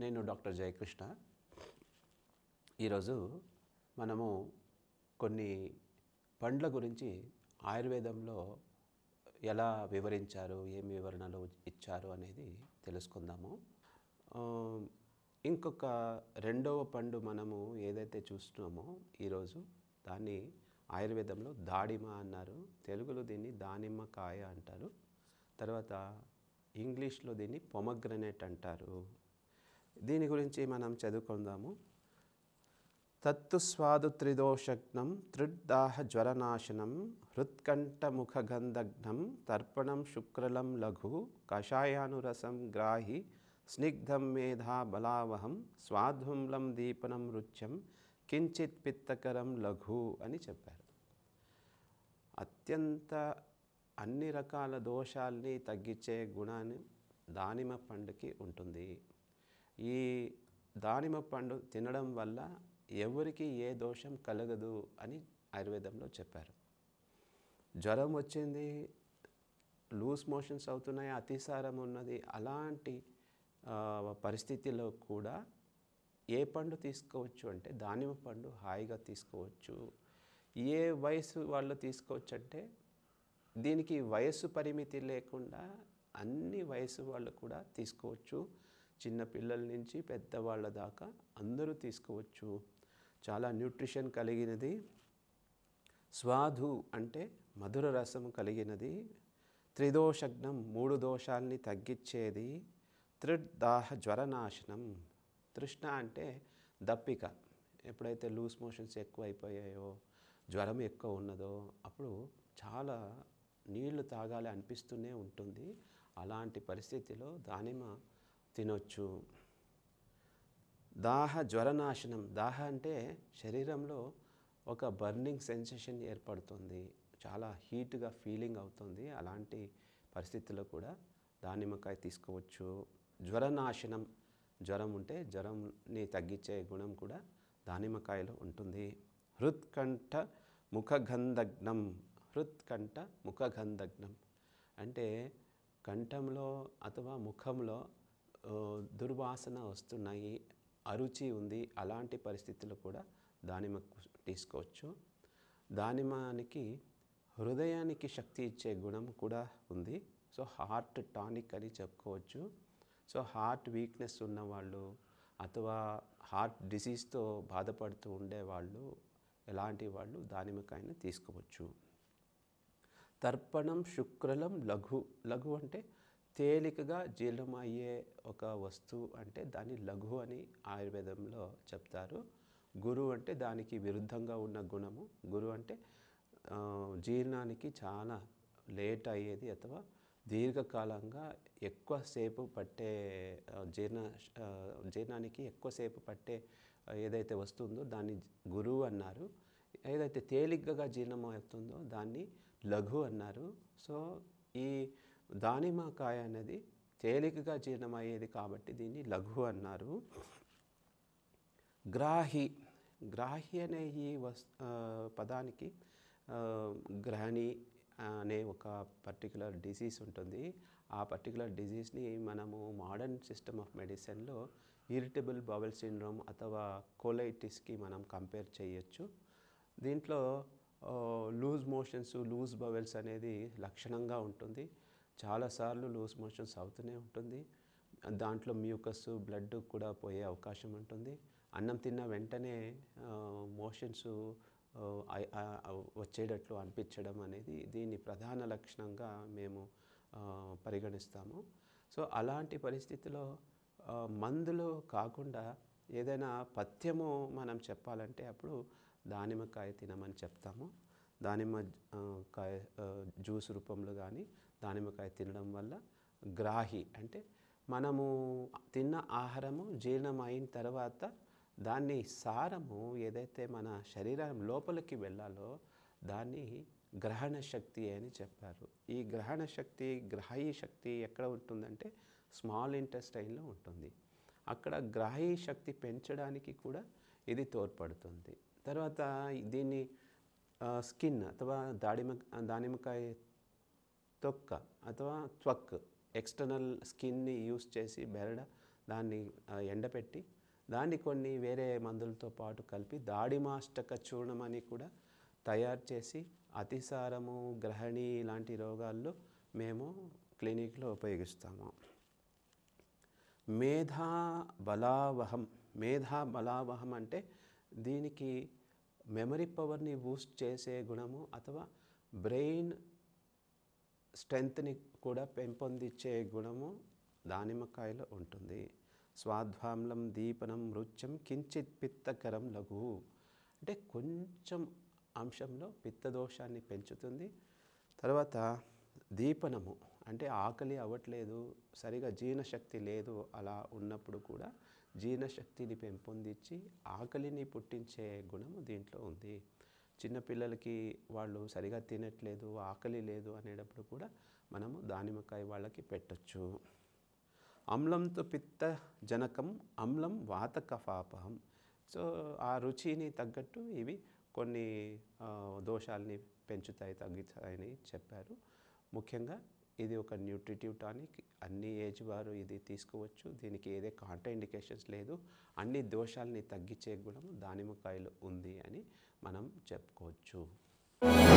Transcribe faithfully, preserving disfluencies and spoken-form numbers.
నేను డాక్టర్ జయకృష్ణ. ఈరోజు మనము కొన్ని పండ్ల గురించి ఆయుర్వేదంలో ఎలా వివరించారు, ఏం వివరణలు ఇచ్చారు అనేది తెలుసుకుందాము. ఆహ్, ఇంకొక రెండవ పండు మనము ఏదైతే చూస్తున్నామో ఈరోజు దాన్ని ఆయుర్వేదంలో దాడిమ అన్నారు. తెలుగులో దీన్ని దానిమ్మకాయ అంటారు. తర్వాత ఇంగ్లీష్లో దీన్ని పొమగ్రనేట్ అంటారు. దీని గురించి మనం చదువుకుందాము. తత్తు స్వాదు త్రిదోషగ్నం త్రిడ్దాహ జ్వరనాశనం హృత్కంఠముఖగంధగ్నం తర్పణం శుక్రలం లఘు కషాయానురసం గ్రాహి స్నిగ్ధం మేధా బలావహం స్వాధ్వంలం దీపనం రుచ్యం కించిత్ పిత్తకరం లఘు అని చెప్పారు. అత్యంత అన్ని రకాల దోషాల్ని తగ్గించే గుణాన్ని దానిమ్మ పండుకి ఉంటుంది. ఈ దానిమ్మ పండు తినడం వల్ల ఎవరికి ఏ దోషం కలగదు అని ఆయుర్వేదంలో చెప్పారు. జ్వరం వచ్చింది, లూజ్ మోషన్స్ అవుతున్నాయి, అతిసారం ఉన్నది, అలాంటి పరిస్థితిలో కూడా ఏ పండు తీసుకోవచ్చు అంటే దానిమ్మ పండు హాయిగా తీసుకోవచ్చు. ఏ వయసు వాళ్ళు తీసుకోవచ్చు అంటే దీనికి వయస్సు పరిమితి లేకుండా అన్ని వయసు వాళ్ళు కూడా తీసుకోవచ్చు. చిన్న పిల్లల నుంచి పెద్దవాళ్ళ దాకా అందరూ తీసుకోవచ్చు. చాలా న్యూట్రిషన్ కలిగినది. స్వాదు అంటే మధుర రసం కలిగినది. త్రిదోషగ్నం మూడు దోషాల్ని తగ్గించేది. త్రిదాహ జ్వరనాశనం. తృష్ణ అంటే దప్పిక. ఎప్పుడైతే లూజ్ మోషన్స్ ఎక్కువ అయిపోయాయో, జ్వరం ఎక్కువ ఉన్నదో అప్పుడు చాలా నీళ్లు తాగాలి అనిపిస్తూనే ఉంటుంది. అలాంటి పరిస్థితిలో దానిమ్మ తినొచ్చు. దాహ జ్వరనాశనం. దాహ అంటే శరీరంలో ఒక బర్నింగ్ సెన్సేషన్ ఏర్పడుతుంది, చాలా హీట్గా ఫీలింగ్ అవుతుంది. అలాంటి పరిస్థితుల్లో కూడా దానిమ్మకాయ తీసుకోవచ్చు. జ్వరనాశనం. జ్వరం ఉంటే జ్వరంని తగ్గించే గుణం కూడా దానిమ్మకాయలో ఉంటుంది. హృత్కంఠ ముఖగంధగ్నం. హృత్కంఠ ముఖగంధగ్నం అంటే కంఠంలో అథవా ముఖంలో దుర్వాసన వస్తున్నాయి, అరుచి ఉంది, అలాంటి పరిస్థితుల్లో కూడా దానిమ్మ తీసుకోవచ్చు. దానిమ్మకి హృదయానికి శక్తి ఇచ్చే గుణం కూడా ఉంది. సో హార్ట్ టానిక్ అని చెప్పుకోవచ్చు. సో హార్ట్ వీక్నెస్ ఉన్నవాళ్ళు అథవా హార్ట్ డిసీజ్తో బాధపడుతూ ఉండేవాళ్ళు, ఎలాంటి వాళ్ళు దానిమ్మకాయని తీసుకోవచ్చు. తర్పణం శుక్రలం లఘు. లఘు అంటే తేలికగా జీర్ణం అయ్యే ఒక వస్తువు అంటే దాన్ని లఘు అని ఆయుర్వేదంలో చెప్తారు. గురు అంటే దానికి విరుద్ధంగా ఉన్న గుణము. గురు అంటే జీర్ణానికి చాలా లేట్ అయ్యేది అథవా దీర్ఘకాలంగా ఎక్కువసేపు పట్టే జీర్ణ జీర్ణానికి ఎక్కువసేపు పట్టే ఏదైతే వస్తుందో దాన్ని గురువు అన్నారు. ఏదైతే తేలిగ్గా జీర్ణం అవుతుందో దాన్ని లఘు అన్నారు. సో ఈ దానిమ్మకాయ అనేది తేలికగా జీర్ణమయ్యేది కాబట్టి దీన్ని లఘు అన్నారు. గ్రాహి. గ్రాహి అనే ఈ వస్ పదానికి గ్రహణి అనే ఒక పర్టికులర్ డిసీజ్ ఉంటుంది. ఆ పర్టికులర్ డిసీజ్ని మనము మోడర్న్ సిస్టమ్ ఆఫ్ మెడిసిన్లో ఇరిటబుల్ బవల్ సిండ్రోమ్ అథవా కోలైటిస్కి మనం కంపేర్ చేయొచ్చు. దీంట్లో లూజ్ మోషన్స్, లూజ్ బవెల్స్ అనేది లక్షణంగా ఉంటుంది. చాలాసార్లు లూజ్ మోషన్స్ అవుతూనే ఉంటుంది. దాంట్లో మ్యూకస్, బ్లడ్ కూడా పోయే అవకాశం ఉంటుంది. అన్నం తిన్న వెంటనే మోషన్స్ వచ్చేటట్లు అనిపించడం అనేది దీని ప్రధాన లక్షణంగా మేము పరిగణిస్తాము. సో అలాంటి పరిస్థితిలో మందులు కాకుండా ఏదైనా పథ్యము మనం చెప్పాలంటే అప్పుడు దానిమ్మకాయ తినమని చెప్తాము. దానిమ్మ కాయ జ్యూస్ రూపంలో కానీ దానిమ్మకాయ తినడం వల్ల గ్రాహి అంటే మనము తిన్న ఆహారము జీర్ణం అయిన తర్వాత దాన్ని సారము ఏదైతే మన శరీరం లోపలికి వెళ్ళాలో దాన్ని గ్రహణ శక్తి అని చెప్పారు. ఈ గ్రహణ శక్తి, గ్రాహి శక్తి ఎక్కడ ఉంటుందంటే స్మాల్ ఇంటెస్టైన్లో ఉంటుంది. అక్కడ గ్రాహి శక్తి పెంచడానికి కూడా ఇది తోడ్పడుతుంది. తర్వాత దీన్ని స్కిన్ అథవా దాడిమ దానిమ్మకాయ తొక్క అథవా త్వక్ ఎక్స్టర్నల్ స్కిన్ని యూస్ చేసి బెరడ దాన్ని ఆ, ఎండపెట్టి దాన్ని కొన్ని వేరే మందులతో పాటు కలిపి దాడిమాష్టక చూర్ణం అని కూడా తయారు చేసి అతిసారము, గ్రహణి ఇలాంటి రోగాల్లో మేము క్లినిక్లో ఉపయోగిస్తాము. మేధా బలావహం. మేధా బలావహం అంటే దీనికి మెమరీ పవర్ని బూస్ట్ చేసే గుణము అథవా బ్రెయిన్ స్ట్రెంగ్త్ని కూడా పెంపొందించే గుణము దానిమ్మకాయలో ఉంటుంది. స్వాధ్వాంలం దీపనం రుచ్యం కించిత్ పిత్తకరం లఘు. అంటే కొంచెం అంశంలో పిత్తదోషాన్ని పెంచుతుంది. తర్వాత దీపనము అంటే ఆకలి అవ్వట్లేదు, సరిగా జీర్ణశక్తి లేదు, అలా ఉన్నప్పుడు కూడా జీర్ణశక్తిని పెంపొందించి ఆకలిని పుట్టించే గుణము దీంట్లో ఉంది. చిన్నపిల్లలకి వాళ్ళు సరిగా తినట్లేదు, ఆకలి లేదు అనేటప్పుడు కూడా మనము దానిమ్మకాయ వాళ్ళకి పెట్టచ్చు. అమ్లంతో పిత్త జనకం అమ్లం వాత కఫాపహం. సో ఆ రుచిని తగ్గట్టు ఇవి కొన్ని ఆ, దోషాలని పెంచుతాయి, తగ్గుతాయని చెప్పారు. ముఖ్యంగా ఇది ఒక న్యూట్రిటివ్ టానిక్. అన్ని ఏజ్ వారు ఇది తీసుకోవచ్చు. దీనికి ఏదే కాంట్రా ఇండికేషన్స్ లేదు. అన్ని దోషాలని తగ్గించే గుణం దానిమ్మకాయలో ఉంది అని మనం చెప్పుకోవచ్చు.